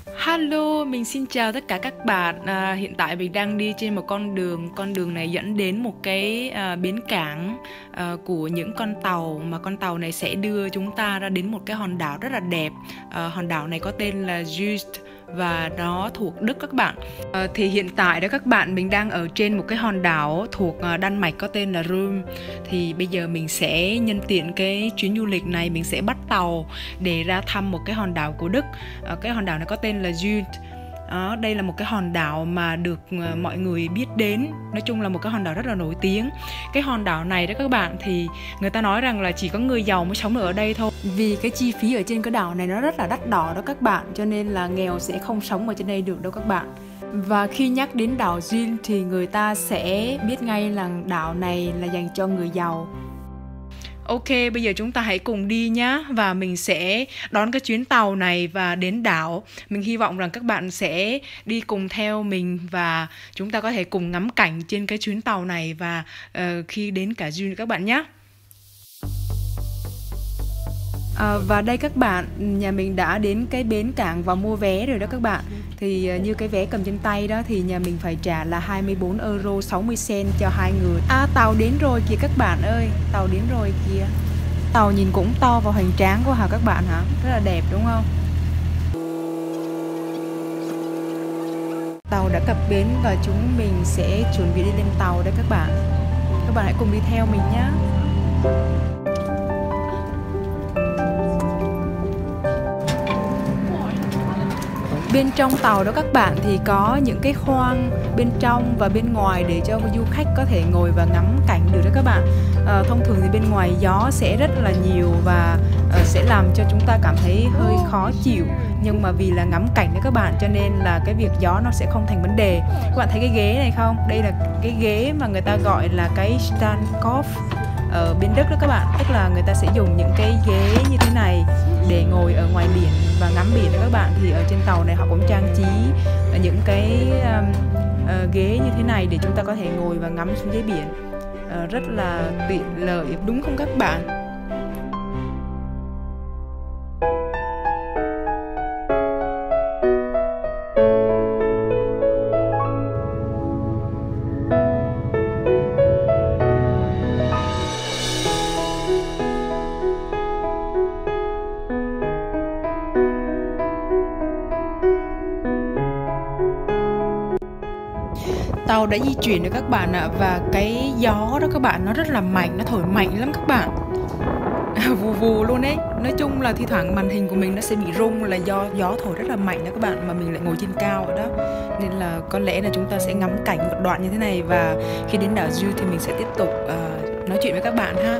Hello, mình xin chào tất cả các bạn. Hiện tại mình đang đi trên một con đường này dẫn đến một cái bến cảng của những con tàu, mà con tàu này sẽ đưa chúng ta ra đến một cái hòn đảo rất là đẹp. Hòn đảo này có tên là Juist và nó thuộc Đức các bạn. Thì hiện tại đó các bạn, mình đang ở trên một cái hòn đảo thuộc Đan Mạch có tên là Rüm. Thì bây giờ mình sẽ nhân tiện cái chuyến du lịch này, mình sẽ bắt tàu để ra thăm một cái hòn đảo của Đức. Cái hòn đảo này có tên là Sylt. Đây là một cái hòn đảo mà được mọi người biết đến. Nói chung là một cái hòn đảo rất là nổi tiếng. Cái hòn đảo này đó các bạn, thì người ta nói rằng là chỉ có người giàu mới sống được ở đây thôi. Vì cái chi phí ở trên cái đảo này nó rất là đắt đỏ đó các bạn, cho nên là nghèo sẽ không sống ở trên đây được đâu các bạn. Và khi nhắc đến đảo Sylt thì người ta sẽ biết ngay là đảo này là dành cho người giàu. Ok, bây giờ chúng ta hãy cùng đi nhá. Và mình sẽ đón cái chuyến tàu này và đến đảo. Mình hy vọng rằng các bạn sẽ đi cùng theo mình và chúng ta có thể cùng ngắm cảnh trên cái chuyến tàu này và khi đến cả Dune các bạn nhé. Và đây các bạn, nhà mình đã đến cái bến cảng và mua vé rồi đó các bạn. Thì như cái vé cầm trên tay đó thì nhà mình phải trả là 24,60 € cho 2 người. Tàu đến rồi kìa các bạn ơi, tàu đến rồi kìa. Tàu nhìn cũng to và hoành tráng quá hả các bạn hả? Rất là đẹp đúng không? Tàu đã cập bến và chúng mình sẽ chuẩn bị đi lên tàu đây các bạn. Các bạn hãy cùng đi theo mình nhé. Bên trong tàu đó các bạn thì có những cái khoang bên trong và bên ngoài để cho du khách có thể ngồi và ngắm cảnh được đó các bạn. Thông thường thì bên ngoài gió sẽ rất là nhiều và sẽ làm cho chúng ta cảm thấy hơi khó chịu. Nhưng mà vì là ngắm cảnh đó các bạn, cho nên là cái việc gió nó sẽ không thành vấn đề. Các bạn thấy cái ghế này không? Đây là cái ghế mà người ta gọi là cái Standkopf ở bên Đức đó các bạn. Tức là người ta sẽ dùng những cái ghế như thế này để ngồi ở ngoài biển và ngắm biển đó các bạn. Thì ở trên tàu này họ cũng trang trí những cái ghế như thế này để chúng ta có thể ngồi và ngắm xuống dưới biển. Rất là tiện lợi đúng không các bạn? Tàu đã di chuyển được các bạn ạ. Và cái gió đó các bạn, nó rất là mạnh, nó thổi mạnh lắm các bạn. Vù vù luôn đấy. Nói chung là thi thoảng màn hình của mình nó sẽ bị rung là do gió thổi rất là mạnh đó các bạn. Mà mình lại ngồi trên cao ở đó, nên là có lẽ là chúng ta sẽ ngắm cảnh một đoạn như thế này. Và khi đến đảo Sylt thì mình sẽ tiếp tục nói chuyện với các bạn ha.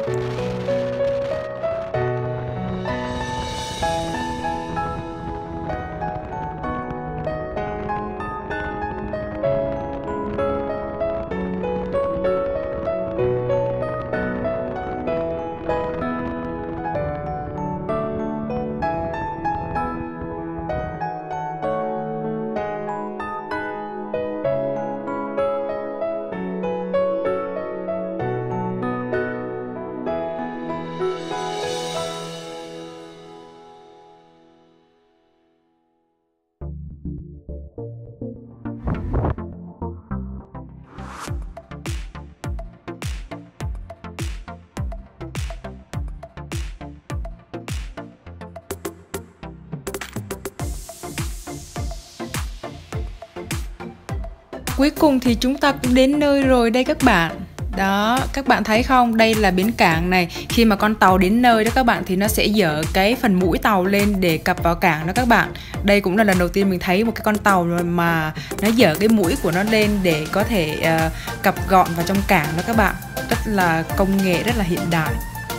Cuối cùng thì chúng ta cũng đến nơi rồi đây các bạn. Đó, các bạn thấy không? Đây là bến cảng này. Khi mà con tàu đến nơi đó các bạn thì nó sẽ dỡ cái phần mũi tàu lên để cập vào cảng đó các bạn. Đây cũng là lần đầu tiên mình thấy một cái con tàu mà nó dỡ cái mũi của nó lên để có thể cập gọn vào trong cảng đó các bạn. Rất là công nghệ, rất là hiện đại.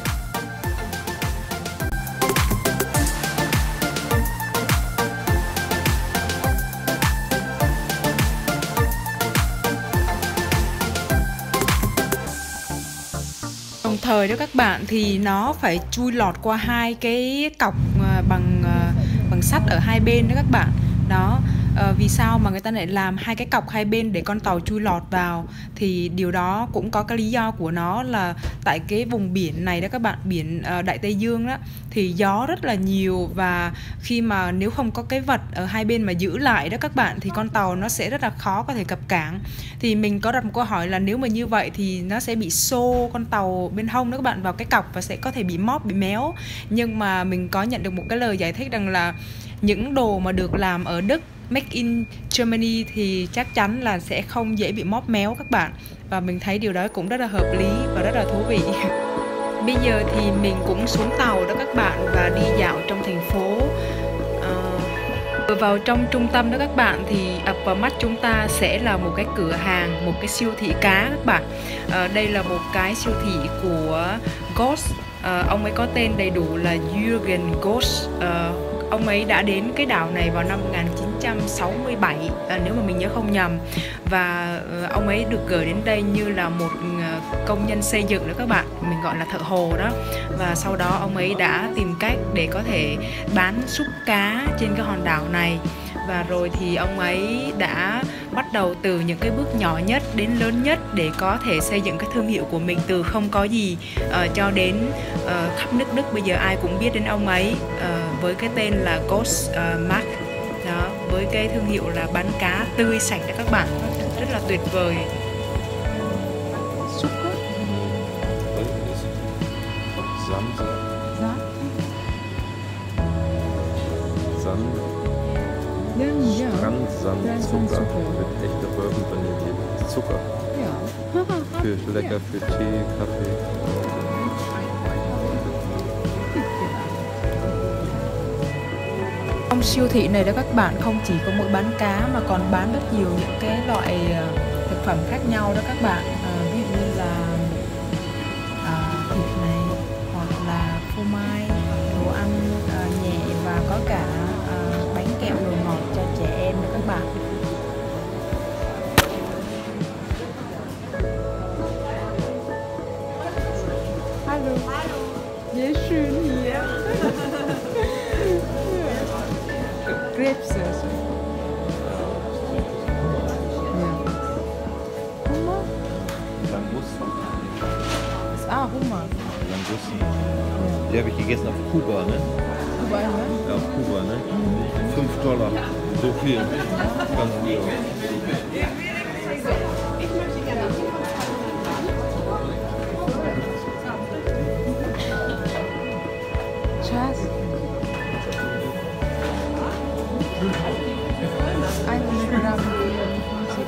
Đồng thời đó các bạn thì nó phải chui lọt qua hai cái cọc bằng sắt ở hai bên đó các bạn. Đó, Vì sao mà người ta lại làm hai cái cọc hai bên để con tàu chui lọt vào? Thì điều đó cũng có cái lý do của nó là tại cái vùng biển này đó các bạn, biển Đại Tây Dương đó, thì gió rất là nhiều, và khi mà nếu không có cái vật ở hai bên mà giữ lại đó các bạn, thì con tàu nó sẽ rất là khó có thể cập cảng. Thì mình có đặt một câu hỏi là nếu mà như vậy thì nó sẽ bị xô con tàu bên hông đó các bạn vào cái cọc và sẽ có thể bị móp, bị méo. Nhưng mà mình có nhận được một cái lời giải thích rằng là những đồ mà được làm ở Đức, Make in Germany, thì chắc chắn là sẽ không dễ bị móp méo các bạn. Và mình thấy điều đó cũng rất là hợp lý và rất là thú vị. Bây giờ thì mình cũng xuống tàu đó các bạn và đi dạo trong thành phố. Vào trong trung tâm đó các bạn thì ập vào mắt chúng ta sẽ là một cái cửa hàng, một cái siêu thị cá các bạn. Đây là một cái siêu thị của Goss. Ông ấy có tên đầy đủ là Jürgen Goss. Ông ấy đã đến cái đảo này vào năm 1967 nếu mà mình nhớ không nhầm. Và ông ấy được gửi đến đây như là một công nhân xây dựng đó các bạn, mình gọi là thợ hồ đó. Và sau đó ông ấy đã tìm cách để có thể bán súp cá trên cái hòn đảo này. Và rồi thì ông ấy đã bắt đầu từ những cái bước nhỏ nhất đến lớn nhất để có thể xây dựng cái thương hiệu của mình từ không có gì cho đến khắp nước Đức bây giờ ai cũng biết đến ông ấy với cái tên là Goss Mark đó, với cái thương hiệu là bán cá tươi sạch đó các bạn, rất là tuyệt vời. Strandsandzucker mit echter Bourbon Vanille. Zucker. Ja. Für lecker für Tee, Kaffee. Trong siêu thị này đó các bạn không chỉ có mỗi bán cá mà còn bán rất nhiều những cái loại thực phẩm khác nhau đó các bạn. Ví dụ như là thịt này, hoặc là phô mai, đồ ăn nhẹ, và có cả bánh kẹo đồ ngọt cho trẻ em nữa các bạn. Hallo. Sehr schön hier. Krebs. Ja. Hummer? Langusten. Hummer. Langusten. Die habe ich gegessen auf Kuba, ne? Kuba, ne? Ja, auf Kuba, ne? $5. So viel. Ganz viel. Schatz. 100 Gramm 54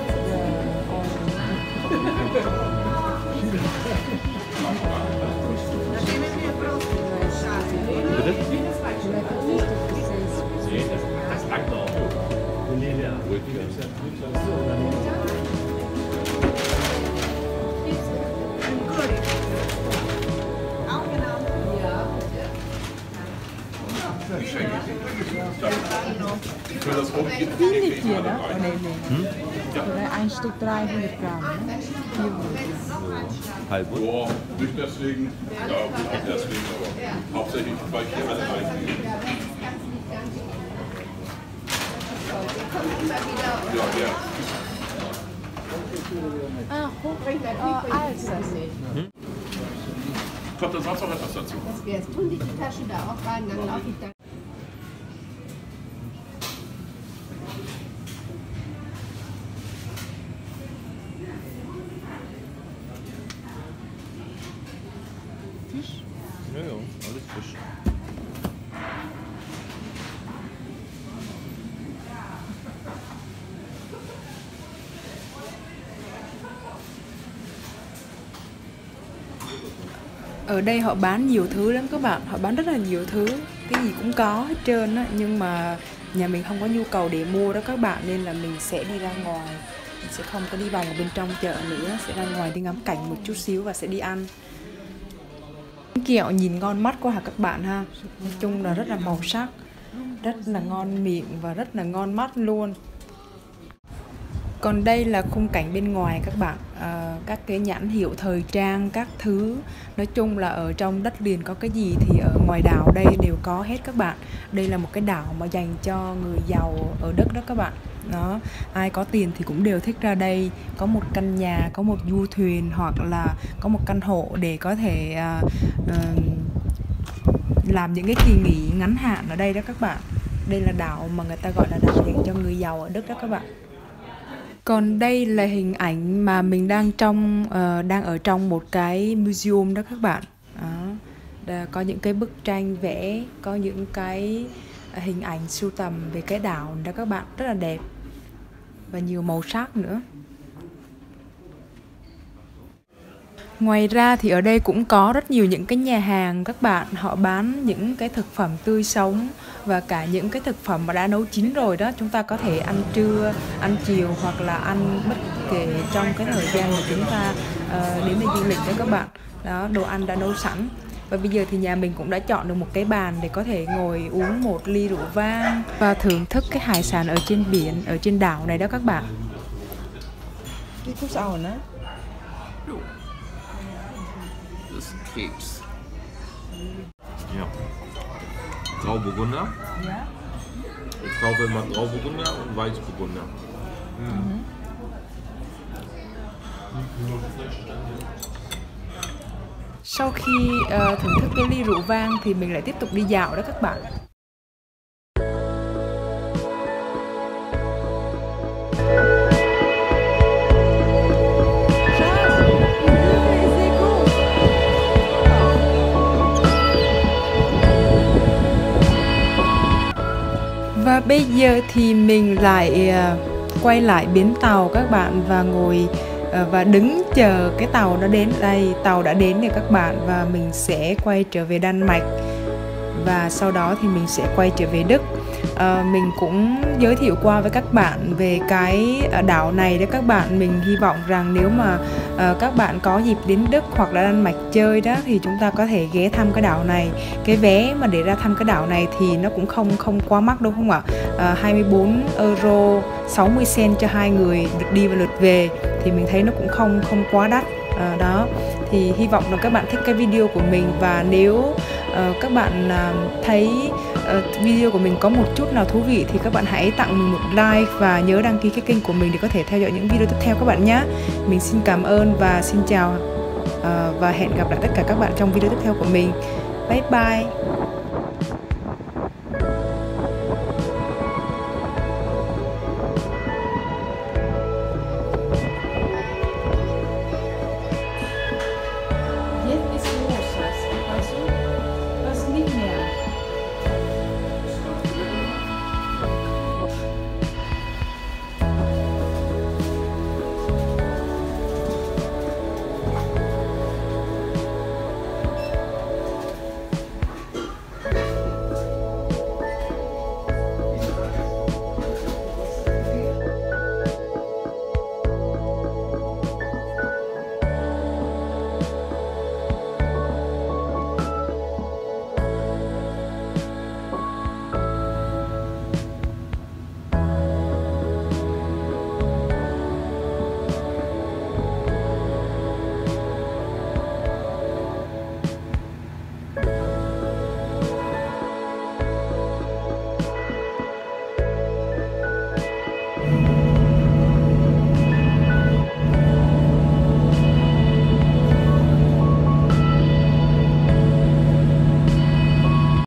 Wenig hier, ne? Oh, nee. Oder ein Stück 300 Gramm, ne? Halb. Boah, nicht deswegen, ja, auch deswegen, aber hauptsächlich, weil ich hier alle reinkriege. Ja, ja. Alster. Kommt da sonst noch etwas dazu? Das wär's. Tun die Tasche da auch rein, dann laufe ich da. Ja, ja, alles Fisch. Ở đây họ bán nhiều thứ lắm các bạn, họ bán rất là nhiều thứ, cái gì cũng có hết trơn á. Nhưng mà nhà mình không có nhu cầu để mua đó các bạn, nên là mình sẽ đi ra ngoài, mình sẽ không có đi vòng ở bên trong chợ nữa, sẽ ra ngoài đi ngắm cảnh một chút xíu và sẽ đi ăn. Kẹo nhìn ngon mắt quá hả các bạn ha, nói chung là rất là màu sắc, rất là ngon miệng và rất là ngon mắt luôn. Còn đây là khung cảnh bên ngoài các bạn, các cái nhãn hiệu thời trang, các thứ. Nói chung là ở trong đất liền có cái gì thì ở ngoài đảo đây đều có hết các bạn. Đây là một cái đảo mà dành cho người giàu ở Đức đó các bạn. Đó, ai có tiền thì cũng đều thích ra đây, có một căn nhà, có một du thuyền hoặc là có một căn hộ để có thể làm những cái kỳ nghỉ ngắn hạn ở đây đó các bạn. Đây là đảo mà người ta gọi là đảo dành cho người giàu ở Đức đó các bạn. Còn đây là hình ảnh mà mình đang ở trong một cái museum đó các bạn. Đó, có những cái bức tranh vẽ, có những cái hình ảnh sưu tầm về cái đảo đó các bạn, rất là đẹp và nhiều màu sắc nữa. Ngoài ra thì ở đây cũng có rất nhiều những cái nhà hàng các bạn, họ bán những cái thực phẩm tươi sống và cả những cái thực phẩm mà đã nấu chín rồi đó. Chúng ta có thể ăn trưa, ăn chiều hoặc là ăn bất kể trong cái thời gian mà chúng ta đến đây du lịch đó các bạn. Đó, đồ ăn đã nấu sẵn. Và bây giờ thì nhà mình cũng đã chọn được một cái bàn để có thể ngồi uống một ly rượu vang và thưởng thức cái hải sản ở trên biển, ở trên đảo này đó các bạn. Keks. Ja. Grauburgunder. Ja. Ich kaufe immer Grauburgunder und Weißburgunder. Sau khi thưởng thức cái ly rượu vang thì mình lại tiếp tục đi dạo đó các bạn. Và bây giờ thì mình lại quay lại bến tàu các bạn và ngồi và đứng chờ cái tàu nó đến. Đây, tàu đã đến rồi các bạn, và mình sẽ quay trở về Đan Mạch và sau đó thì mình sẽ quay trở về Đức. Mình cũng giới thiệu qua với các bạn về cái đảo này đấy các bạn. Mình hy vọng rằng nếu mà các bạn có dịp đến Đức hoặc là Đan Mạch chơi đó thì chúng ta có thể ghé thăm cái đảo này. Cái vé mà để ra thăm cái đảo này thì nó cũng không quá mắc đâu không ạ? 24 euro 60 cent cho 2 người lượt đi và lượt về, thì mình thấy nó cũng không quá đắt. Đó, thì hy vọng là các bạn thích cái video của mình, và nếu các bạn thấy video của mình có một chút nào thú vị thì các bạn hãy tặng mình một like và nhớ đăng ký cái kênh của mình để có thể theo dõi những video tiếp theo các bạn nhé. Mình xin cảm ơn và xin chào và hẹn gặp lại tất cả các bạn trong video tiếp theo của mình. Bye bye.